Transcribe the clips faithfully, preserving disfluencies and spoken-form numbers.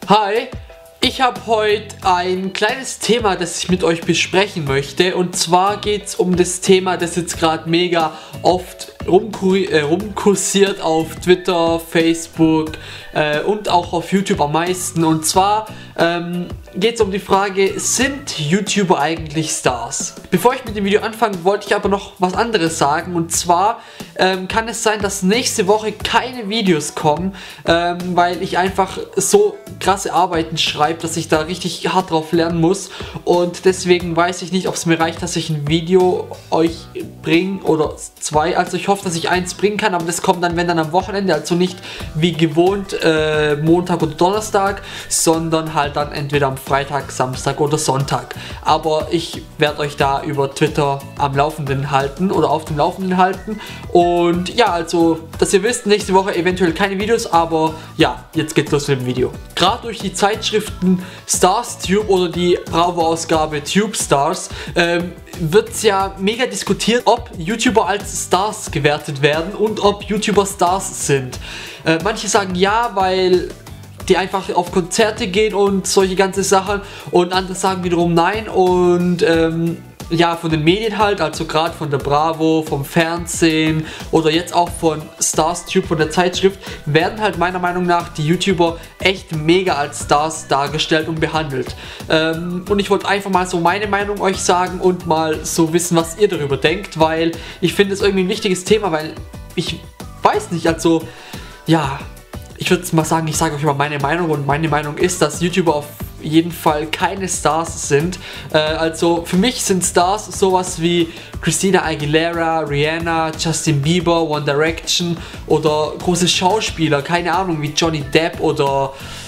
Hi, ich habe heute ein kleines Thema, das ich mit euch besprechen möchte. Und zwar geht es um das Thema, das jetzt gerade mega oft äh, rumkursiert auf Twitter, Facebook äh, und auch auf YouTube am meisten. Und zwar ähm, geht es um die Frage, sind YouTuber eigentlich Stars? Bevor ich mit dem Video anfange, wollte ich aber noch was anderes sagen. Und zwar ähm, kann es sein, dass nächste Woche keine Videos kommen, ähm, weil ich einfach so krasse Arbeiten schreibe, dass ich da richtig hart drauf lernen muss. Und deswegen weiß ich nicht, ob es mir reicht, dass ich ein Video euch bringe oder zwei. Also ich hoffe, dass ich eins bringen kann, aber das kommt dann, wenn dann am Wochenende, also nicht wie gewohnt äh, Montag oder Donnerstag, sondern halt dann entweder am Freitag, Samstag oder Sonntag. Aber ich werde euch da über Twitter am Laufenden halten oder auf dem Laufenden halten. Und ja, also, dass ihr wisst, nächste Woche eventuell keine Videos, aber ja, jetzt geht's los mit dem Video. Gerade durch die Zeitschriften StarsTube oder die Bravo-Ausgabe TubeStars ähm, wird es ja mega diskutiert, ob YouTuber als Stars gewertet werden und ob YouTuber Stars sind. Äh, manche sagen ja, weil die einfach auf Konzerte gehen und solche ganze Sachen, und andere sagen wiederum nein. Und ähm, ja, von den Medien halt, also gerade von der Bravo, vom Fernsehen oder jetzt auch von StarsTube, von der Zeitschrift, werden halt meiner Meinung nach die YouTuber echt mega als Stars dargestellt und behandelt. Ähm, und ich wollte einfach mal so meine Meinung euch sagen und mal so wissen, was ihr darüber denkt, weil ich finde es irgendwie ein wichtiges Thema, weil ich weiß nicht, also ja, ich würde mal sagen, ich sage euch mal meine Meinung, und meine Meinung ist, dass YouTuber auf jeden Fall keine Stars sind. Äh, also für mich sind Stars sowas wie Christina Aguilera, Rihanna, Justin Bieber, One Direction oder große Schauspieler, keine Ahnung, wie Johnny Depp oder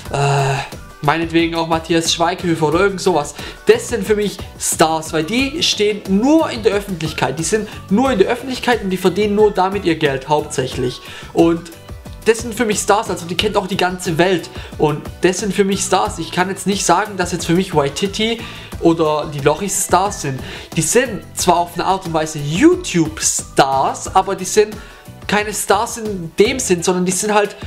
äh, meinetwegen auch Matthias Schweighöfer oder irgend sowas. Das sind für mich Stars, weil die stehen nur in der Öffentlichkeit. Die sind nur in der Öffentlichkeit und die verdienen nur damit ihr Geld hauptsächlich. Und das sind für mich Stars, also die kennt auch die ganze Welt. Und das sind für mich Stars. Ich kann jetzt nicht sagen, dass jetzt für mich Waititi oder die Lochis Stars sind. Die sind zwar auf eine Art und Weise YouTube-Stars, aber die sind keine Stars in dem Sinn, sondern die sind halt,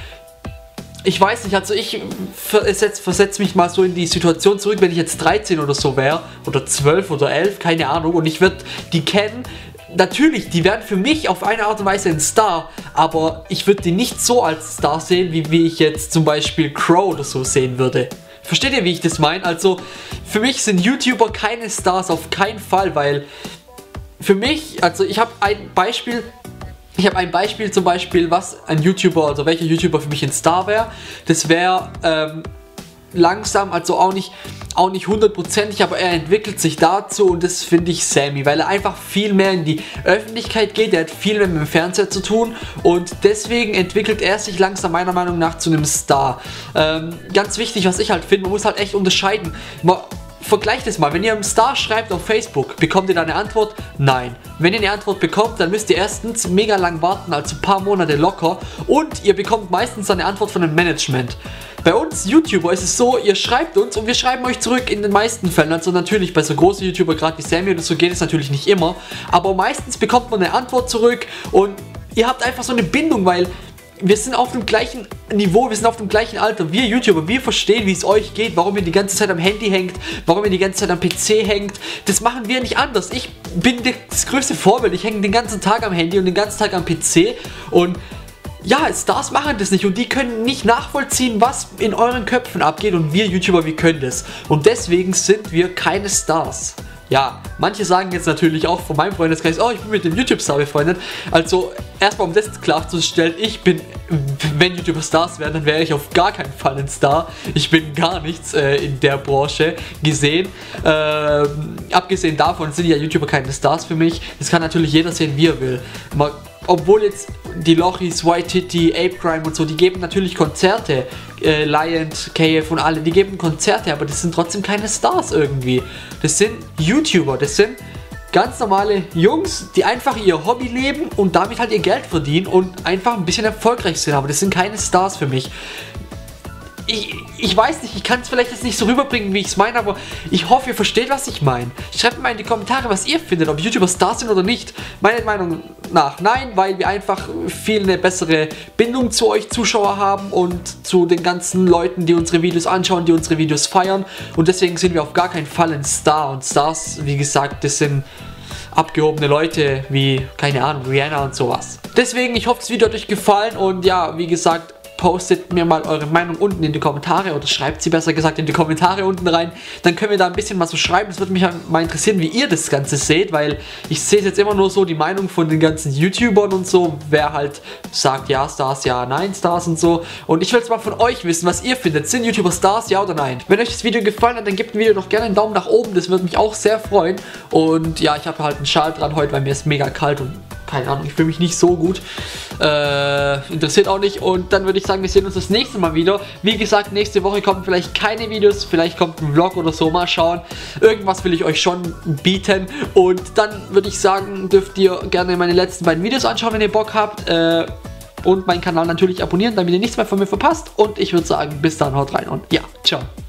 ich weiß nicht, also ich versetze versetz mich mal so in die Situation zurück, wenn ich jetzt dreizehn oder so wäre, oder zwölf oder elf, keine Ahnung, und ich würde die kennen. Natürlich, die werden für mich auf eine Art und Weise ein Star, aber ich würde die nicht so als Star sehen, wie, wie ich jetzt zum Beispiel Crow oder so sehen würde. Versteht ihr, wie ich das meine? Also, für mich sind YouTuber keine Stars, auf keinen Fall, weil für mich, also ich habe ein Beispiel, ich habe ein Beispiel zum Beispiel, was ein YouTuber, also welcher YouTuber für mich ein Star wäre. Das wäre ähm, langsam, also auch nicht auch nicht hundertprozentig, aber er entwickelt sich dazu, und das finde ich Sammy, weil er einfach viel mehr in die Öffentlichkeit geht, er hat viel mehr mit dem Fernseher zu tun, und deswegen entwickelt er sich langsam meiner Meinung nach zu einem Star. Ähm, ganz wichtig, was ich halt finde, man muss halt echt unterscheiden. Man, vergleicht es mal, wenn ihr einem Star schreibt auf Facebook, bekommt ihr da eine Antwort? Nein. Wenn ihr eine Antwort bekommt, dann müsst ihr erstens mega lang warten, also ein paar Monate locker, und ihr bekommt meistens eine Antwort von dem Management. Bei uns YouTuber ist es so, ihr schreibt uns und wir schreiben euch zurück in den meisten Fällen. Also natürlich bei so großen YouTuber, gerade wie Sammy oder so, geht es natürlich nicht immer, aber meistens bekommt man eine Antwort zurück und ihr habt einfach so eine Bindung, weil wir sind auf dem gleichen Niveau, wir sind auf dem gleichen Alter. Wir YouTuber, wir verstehen, wie es euch geht, warum ihr die ganze Zeit am Handy hängt, warum ihr die ganze Zeit am P C hängt. Das machen wir nicht anders. Ich bin das größte Vorbild. Ich hänge den ganzen Tag am Handy und den ganzen Tag am P C. Und ja, Stars machen das nicht, und die können nicht nachvollziehen, was in euren Köpfen abgeht, und wir YouTuber, wir können das. Und deswegen sind wir keine Stars. Ja, manche sagen jetzt natürlich auch von meinem Freundeskreis, oh, ich bin mit dem YouTube-Star befreundet. Also, erstmal um das klarzustellen, ich bin, wenn YouTuber Stars wären, dann wäre ich auf gar keinen Fall ein Star. Ich bin gar nichts äh, in der Branche gesehen. Ähm, abgesehen davon sind ja YouTuber keine Stars für mich. Das kann natürlich jeder sehen, wie er will. Man, obwohl jetzt die Lochis, Waititi, Apecrime und so, die geben natürlich Konzerte, äh, Lion, K F und alle, die geben Konzerte, aber das sind trotzdem keine Stars irgendwie. Das sind YouTuber, das sind ganz normale Jungs, die einfach ihr Hobby leben und damit halt ihr Geld verdienen und einfach ein bisschen erfolgreich sind, aber das sind keine Stars für mich. ich, ich weiß nicht, ich kann es vielleicht jetzt nicht so rüberbringen, wie ich es meine, aber ich hoffe, ihr versteht, was ich meine. Schreibt mal in die Kommentare, was ihr findet, ob YouTuber Stars sind oder nicht. Meine Meinung nach nein, weil wir einfach viel eine bessere Bindung zu euch Zuschauer haben und zu den ganzen Leuten, die unsere Videos anschauen, die unsere Videos feiern. Und deswegen sind wir auf gar keinen Fall ein Star. Und Stars, wie gesagt, das sind abgehobene Leute wie, keine Ahnung, Rihanna und sowas. Deswegen, ich hoffe, das Video hat euch gefallen und ja, wie gesagt, postet mir mal eure Meinung unten in die Kommentare oder schreibt sie besser gesagt in die Kommentare unten rein. Dann können wir da ein bisschen was so schreiben. Es würde mich mal interessieren, wie ihr das Ganze seht, weil ich sehe jetzt immer nur so die Meinung von den ganzen YouTubern und so, wer halt sagt ja Stars, ja nein Stars und so. Und ich will jetzt mal von euch wissen, was ihr findet. Sind YouTuber Stars, ja oder nein? Wenn euch das Video gefallen hat, dann gebt dem Video doch gerne einen Daumen nach oben. Das würde mich auch sehr freuen. Und ja, ich habe halt einen Schal dran heute, weil mir ist mega kalt und keine Ahnung, ich fühle mich nicht so gut. Äh, interessiert auch nicht. Und dann würde ich sagen, wir sehen uns das nächste Mal wieder. Wie gesagt, nächste Woche kommen vielleicht keine Videos. Vielleicht kommt ein Vlog oder so. Mal schauen. Irgendwas will ich euch schon bieten. Und dann würde ich sagen, dürft ihr gerne meine letzten beiden Videos anschauen, wenn ihr Bock habt. Äh, und meinen Kanal natürlich abonnieren, damit ihr nichts mehr von mir verpasst. Und ich würde sagen, bis dann, haut rein und ja, ciao.